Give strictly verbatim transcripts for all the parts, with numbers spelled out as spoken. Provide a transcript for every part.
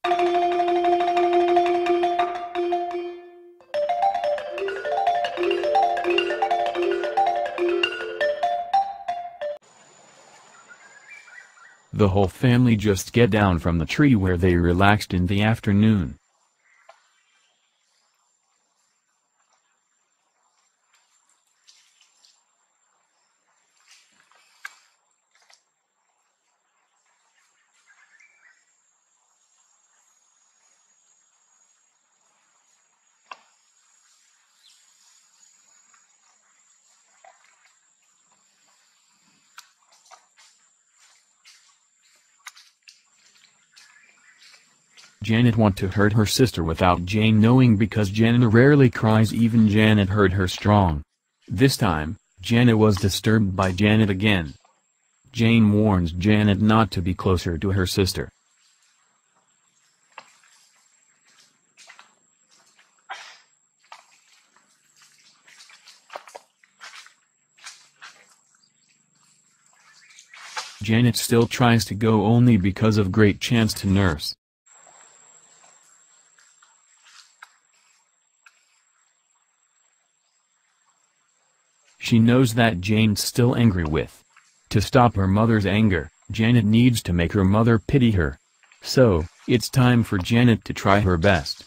The whole family just get down from the tree where they relaxed in the afternoon. Janet want to hurt her sister without Jane knowing because Janet rarely cries. Even Janet heard her strong. This time, Janet was disturbed by Janet again. Jane warns Janet not to be closer to her sister. Janet still tries to go only because of great chance to nurse. She knows that Jane's still angry with. To stop her mother's anger, Janet needs to make her mother pity her. So, it's time for Janet to try her best.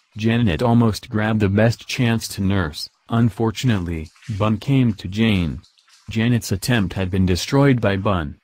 Janet almost grabbed the best chance to nurse. Unfortunately, Bun came to Jane. Janet's attempt had been destroyed by Bun.